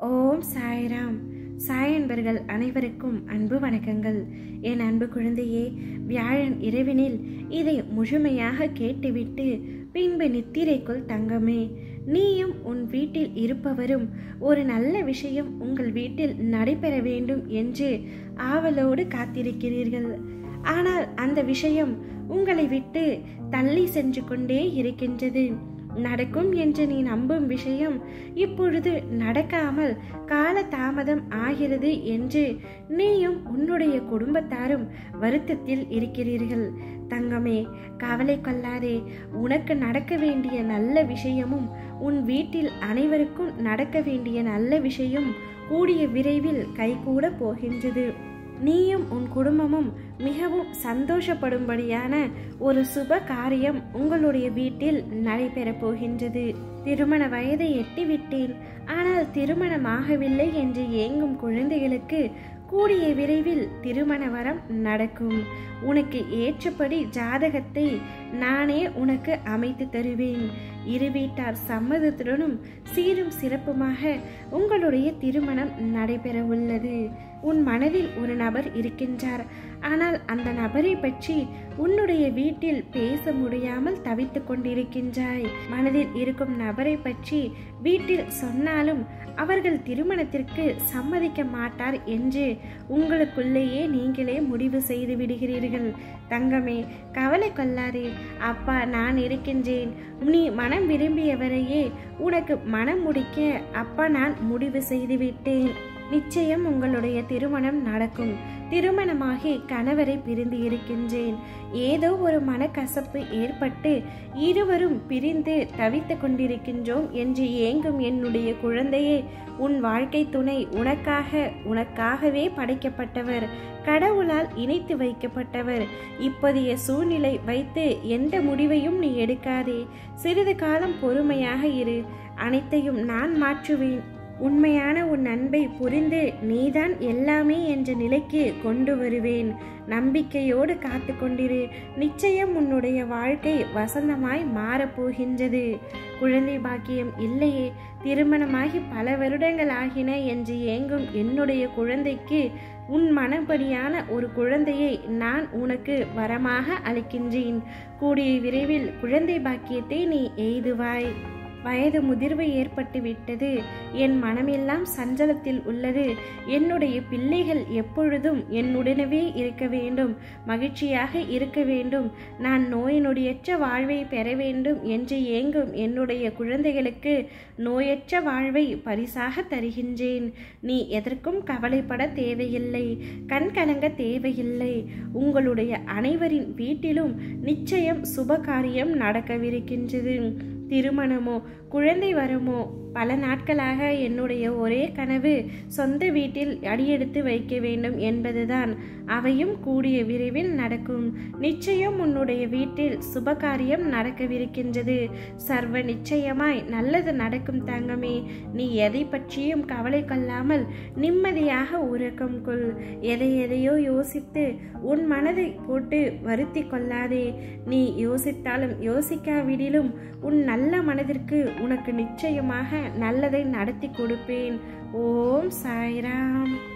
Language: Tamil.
ஓம் சாய்ராம். சாய் அன்பர்கள் அனைவருக்கும் அன்பு வணக்கங்கள். என் அன்பு குழந்தையே, வியாழன் இரவினில் இதை முழுமையாக கேட்டுவிட்டு பின்பு நித்திரைக்குள் தங்கமே. நீயும் உன் வீட்டில் இருப்பவரும் ஒரு நல்ல விஷயம் உங்கள் வீட்டில் நடைபெற வேண்டும் என்று ஆவலோடு காத்திருக்கிறீர்கள். ஆனால் அந்த விஷயம் உங்களை விட்டு தள்ளி சென்று கொண்டே இருக்கின்றது. நடக்கும் என்று நீ நம்பும் விஷயம் இப்பொழுது நடக்காமல் கால தாமதம் ஆகிறது என்று நீயும் உன்னுடைய குடும்பத்தாரும் வருத்தத்தில் இருக்கிறீர்கள். தங்கமே, கவலை கொள்ளாதே. உனக்கு நடக்க வேண்டிய நல்ல விஷயமும் உன் வீட்டில் அனைவருக்கும் நடக்க வேண்டிய நல்ல விஷயம் கூடிய விரைவில் கைகூட போகின்றது. நீயும் உன் குடும்பமும் மிகவும் சந்தோஷப்படும்படியான ஒரு சுப காரியம் உங்களுடைய வீட்டில் நடைபெற போகின்றது. திருமண வயதை எட்டிவிட்டேன், ஆனால் திருமணமாகவில்லை என்று ஏங்கும் குழந்தைகளுக்கு கூடிய விரைவில் திருமண வரம் நடக்கும். உனக்கு ஏற்றபடி ஜாதகத்தை நானே உனக்கு அமைத்து தருவேன். இரு வீட்டார் சம்மதத்துடனும் சீரும் சிறப்புமாக உங்களுடைய திருமணம் நடைபெற உள்ளது. உன் மனதில் ஒரு நபர் இருக்கின்றார், ஆனால் அந்த நபரை பற்றி உன்னுடைய வீட்டில் பேச முடியாமல் தவித்து கொண்டிருக்கின்றாய். மனதில் இருக்கும் நபரை பற்றி வீட்டில் சொன்னாலும் அவர்கள் திருமணத்திற்கு சம்மதிக்க மாட்டார் என்று உங்களுக்குள்ளேயே நீங்களே முடிவு செய்து விடுகிறீர்கள். தங்கமே, கவலை கொள்ளாதே. அப்பா நான் இருக்கின்றேன். நீ மனம் விரும்பியவரையே உனக்கு மனம் முடிக்க அப்பா நான் முடிவு செய்து விட்டேன். நிச்சயம் உங்களுடைய திருமணம் நடக்கும். திருமணமாகி கணவரை பிரிந்து இருக்கின்றேன். ஏதோ ஒரு மனக்கசப்பு ஏற்பட்டு இருவரும் பிரிந்து தவித்து கொண்டிருக்கின்றோம் என்று ஏங்கும் என்னுடைய குழந்தையே, உன் வாழ்க்கை துணை உனக்காகவே படைக்கப்பட்டவர், கடவுளால் இணைத்து வைக்கப்பட்டவர். இப்போதைய சூழ்நிலை வைத்து எந்த முடிவையும் நீ எடுக்காதே. சிறிது காலம் பொறுமையாக இரு. அனைத்தையும் நான் மாற்றுவேன். உண்மையான உன் அன்பை புரிந்து நீதான் எல்லாமே என்ற நிலைக்கு கொண்டு வருவேன். நம்பிக்கையோடு காத்து கொண்டிரு. நிச்சயம் உன்னுடைய வாழ்க்கை வசந்தமாய் மாறப்போகின்றது. குழந்தை பாக்கியம் இல்லையே, திருமணமாகி பல வருடங்கள் ஆகின என்று ஏங்கும் என்னுடைய குழந்தைக்கு உன் மனப்படியான ஒரு குழந்தையை நான் உனக்கு வரமாக அளிக்கின்றேன். கூடிய விரைவில் குழந்தை பாக்கியத்தை நீ எய்துவாய். வயது முதிர்வு ஏற்பட்டு விட்டது. என் மனமெல்லாம் சஞ்சலத்தில் உள்ளது. என்னுடைய பிள்ளைகள் எப்பொழுதும் என்னுடனவே இருக்க வேண்டும், மகிழ்ச்சியாக இருக்க வேண்டும், நான் நோய் நொடியற்ற வாழ்வை பெற வேண்டும் என்று ஏங்கும் என்னுடைய குழந்தைகளுக்கு நோயற்ற வாழ்வை பரிசாக தருகின்றேன். நீ எதற்கும் கவலைப்பட தேவையில்லை, கண் கலங்க தேவையில்லை. உங்களுடைய அனைவரின் வீட்டிலும் நிச்சயம் சுப காரியம் நடக்கவிருக்கின்றது. திருமணமோ குழந்தை வரமோ, பல நாட்களாக என்னுடைய ஒரே கனவு சொந்த வீட்டில் அடியெடுத்து வைக்க வேண்டும் என்பதுதான். அவையும் கூடிய விரைவில் நடக்கும். நிச்சயம் உன்னுடைய வீட்டில் சுபகாரியம் நடக்கவிருக்கின்றது. சர்வ நிச்சயமாய் நல்லது நடக்கும் தங்கமே. நீ எதை பற்றியும் கவலை கொள்ளாமல் நிம்மதியாக உறக்கம் கொள். எதையோ யோசித்து உன் மனதை போட்டு வருத்தி கொள்ளாதே. நீ யோசித்தாலும் யோசிக்காவிடிலும் உன் நல்ல மனதிற்கு உனக்கு நிச்சயமாக நல்லதை நடத்தி கொடுப்பேன். ஓம் சாய்ராம்.